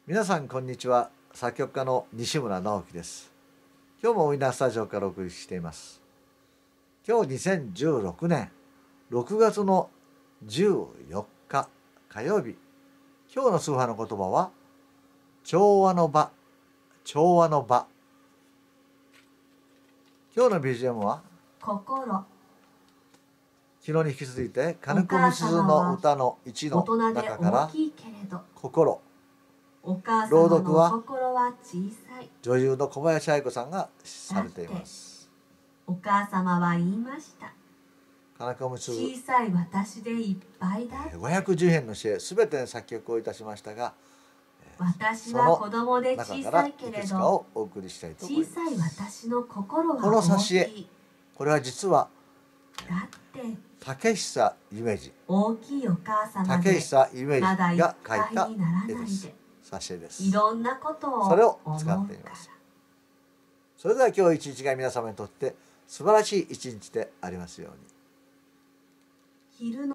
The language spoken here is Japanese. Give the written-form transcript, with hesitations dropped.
皆さんこんにちは。作曲家の西村直樹です。今日もウインナースタジオからお送りしています。今日2016年6月の14日火曜日。今日の数派の言葉は調和の場、調和の場。今日の BGM は心。 昨日に引き続いて金子みすずの歌の1の中から心。朗読は女優の小林愛子さんがされています。 お母様は言いました。 金子みすず小さい私でいっぱいだ。 510編の詩へすべて作曲をいたしましたが、 私は子供で小さいけれど、 お送りしたいと思います。 小さい私の心はこの挿絵、これは実はだって竹久夢二、 大きいお母様竹で久夢まだいっ二がぱ描いたいにならない絵です。 で、 挿絵です。 いろんなことをそれを思う使ってみかます。 ら。 それでは今日一日が皆様にとって素晴らしい一日でありますように。 昼の